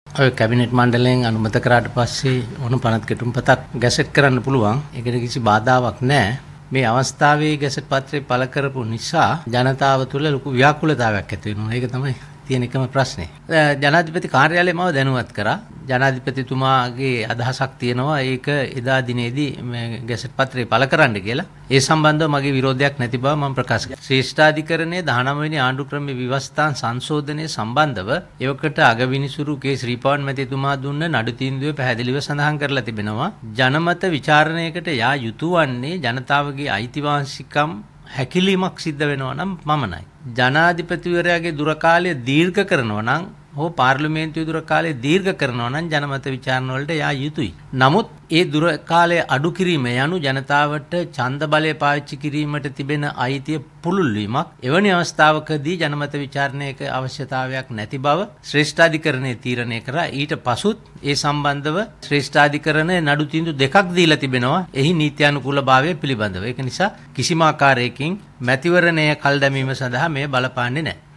ඔය කැබිනට් මණ්ඩලයෙන් අනුමත කරාට පස්සේ ඕන පනත් කෙටුම්පතක් ගැසට් කරන්න පුළුවන්. ඒකට කිසි බාධාවක් නැහැ. මේ අවස්ථාවේ ගැසට් පත්‍රය පළ කරපු නිසා ජනතාව තුළ ලොකු ව්‍යාකූලතාවයක් ඇති වෙනවා. ඒක තමයි තියෙන එකම ප්‍රශ්නේ. ජනාධිපති කාර්යාලය මම දැනුවත් කරා. ජනාධිපතිතුමාගේ අදහසක් තියෙනවා ඒක එදා දිනේදී මේ ගැසට් පත්‍රය පළ කරන්න කියලා. ඒ සම්බන්ධව මගේ විරෝධයක් නැති බව මම ප්‍රකාශ කරනවා. ශ්‍රේෂ්ඨාධිකරණයේ 19 වෙනි ආණ්ඩු ක්‍රමයේ ව්‍යවස්ථාන් සංශෝධනය සම්බන්ධව එවකට අගවිනිසුරු කේ ශ්‍රීපවන් මැතිතුමා දුන්න නඩු තීන්දුවේ පැහැදිලිව සඳහන් කරලා තිබෙනවා. ජනමත විචාරණයකට යා යුතු වන්නේ ජනතාවගේ අයිතිවාසිකම් හැකිලීමක් සිද්ධ වෙනවා නම් පමණයි. ජනාධිපතිවරයාගේ දුර කාලය දීර්ඝ කරනවා නම් හෝ පාර්ලිමේන්තුවේ දුර කාලය දීර්ඝ කරනවා නම් ජනමත විචාරණ වලට යා යුතුයි. නමුත් ඒ දුර කාලය අඩු කිරීම යනු ජනතාවට ඡන්ද බලය පාවිච්චි කිරීමට තිබෙන අයිතිය පුළුල් වීමක්. එවැනි අවස්ථාවකදී ජනමත විචාරණයක අවශ්‍යතාවයක් නැති බව ශ්‍රේෂ්ඨාධිකරණයේ තීරණය කරා. ඊට පසුත් ඒ සම්බන්ධව ශ්‍රේෂ්ඨාධිකරණයේ නඩු තීන්දුව දෙකක් දීලා තිබෙනවා. එහි නීත්‍යානුකූලභාවය පිළිබඳව. ඒක නිසා කිසිම ආකාරයකින් මැතිවරණය කල් දැමීම සඳහා මේ බලපාන්නේ නැහැ.